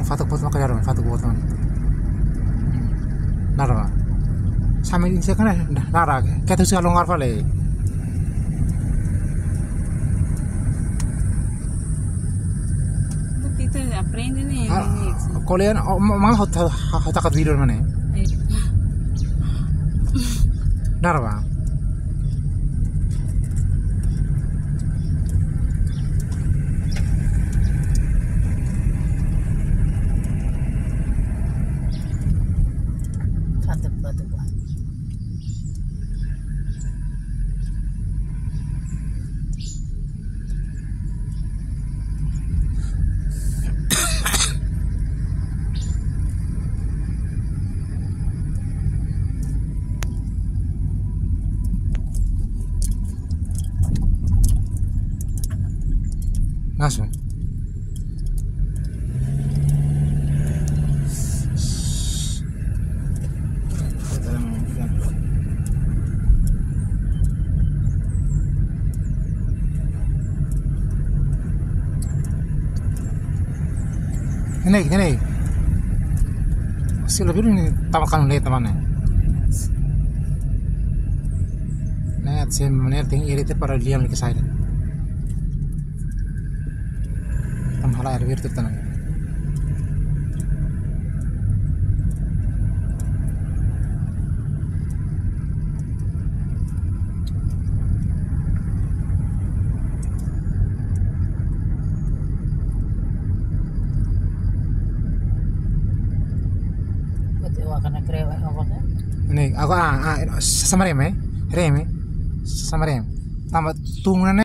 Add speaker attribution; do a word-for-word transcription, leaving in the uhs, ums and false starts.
Speaker 1: fatuk pot makanya orang fatuk pot man. Nara. Sama ini kan nara. Kita tuh kalau ngarep le.
Speaker 2: Itu aprende nih.
Speaker 1: Kalian mang hot hot takat video mana? Nara ba?
Speaker 2: Fatuk fatuk.
Speaker 1: Langsung. Ini, ini. Sila biru ini tawakan lihat temannya. Nah, saya melihat tinggi ini para liam ke saya. Malah air biru tenang. Ini aku ah, ah sama rem eh, rem eh, sama rem. Tambah tungguannya.